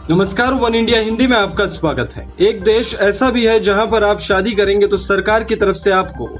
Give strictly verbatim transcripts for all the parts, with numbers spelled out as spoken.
नमस्कार, one India Hindi में आपका स्वागत है। एक देश ऐसा भी है जहां पर आप शादी करेंगे तो सरकार की तरफ से आपको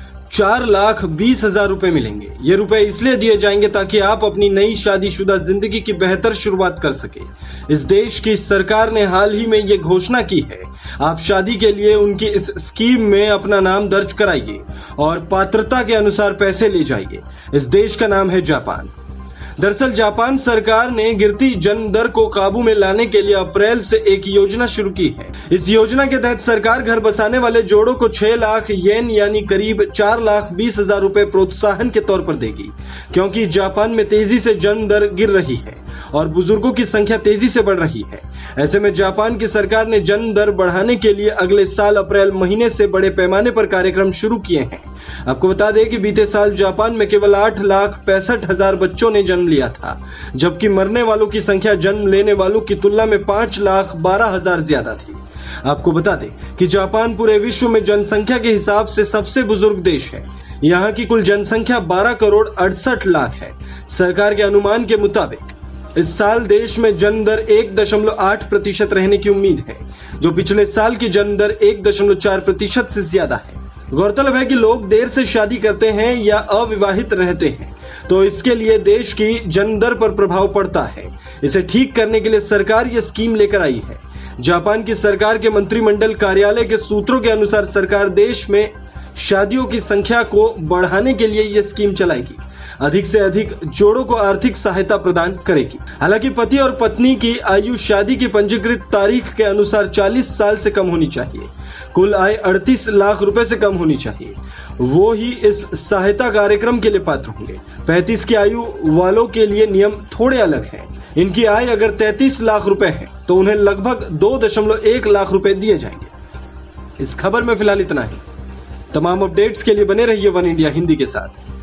चार लाख बीस हजार रुपए मिलेंगे। ये रुपए इसलिए दिए जाएंगे ताकि आप अपनी नई शादीशुदा जिंदगी की बेहतर शुरुआत कर सके। इस देश की सरकार ने हाल ही में ये घोषणा की है। आप शादी के लिए उनकी इस स्कीम में अपना नाम दर्ज कराइए और पात्रता के अनुसार पैसे ले जाइए। इस देश का नाम है जापान। दरअसल जापान सरकार ने गिरती जन्म दर को काबू में लाने के लिए अप्रैल से एक योजना शुरू की है। इस योजना के तहत सरकार घर बसाने वाले जोड़ों को छह लाख येन यानी करीब चार लाख बीस हजार रुपए प्रोत्साहन के तौर पर देगी, क्योंकि जापान में तेजी से जन्म दर गिर रही है और बुजुर्गों की संख्या तेजी से बढ़ रही है। ऐसे में जापान की सरकार ने जन्म दर बढ़ाने के लिए अगले साल अप्रैल महीने से बड़े पैमाने पर कार्यक्रम शुरू किए हैं। आपको बता दें कि बीते साल जापान में केवल आठ लाख पैंसठ हजार बच्चों ने जन्म लिया था, जबकि मरने वालों की संख्या जन्म लेने वालों की तुलना में पांच लाख बारह हजार ज्यादा थी। आपको बता दें कि जापान पूरे विश्व में जनसंख्या के हिसाब से सबसे बुजुर्ग देश है। यहाँ की कुल जनसंख्या बारह करोड़ अड़सठ लाख है। सरकार के अनुमान के मुताबिक इस साल देश में जन्म दर एक दशमलव आठ प्रतिशत रहने की उम्मीद है, जो पिछले साल की जन्म दर एक दशमलव चार प्रतिशत से ज्यादा है। गौरतलब है कि लोग देर से शादी करते हैं या अविवाहित रहते हैं तो इसके लिए देश की जन्म दर पर प्रभाव पड़ता है। इसे ठीक करने के लिए सरकार ये स्कीम लेकर आई है। जापान की सरकार के मंत्रिमंडल कार्यालय के सूत्रों के अनुसार सरकार देश में शादियों की संख्या को बढ़ाने के लिए ये स्कीम चलाएगी, अधिक से अधिक जोड़ों को आर्थिक सहायता प्रदान करेगी। हालांकि पति और पत्नी की आयु शादी की पंजीकृत तारीख के अनुसार चालीस साल से कम होनी चाहिए, कुल आय अड़तीस लाख रुपए से कम होनी चाहिए, वो ही इस सहायता कार्यक्रम के लिए पात्र होंगे। पैंतीस की आयु वालों के लिए नियम थोड़े अलग हैं। इनकी आय अगर तैंतीस लाख रुपए है तो उन्हें लगभग दो दशमलव एक लाख रुपए दिए जाएंगे। इस खबर में फिलहाल इतना ही। तमाम अपडेट्स के लिए बने रहिए वन इंडिया हिंदी के साथ।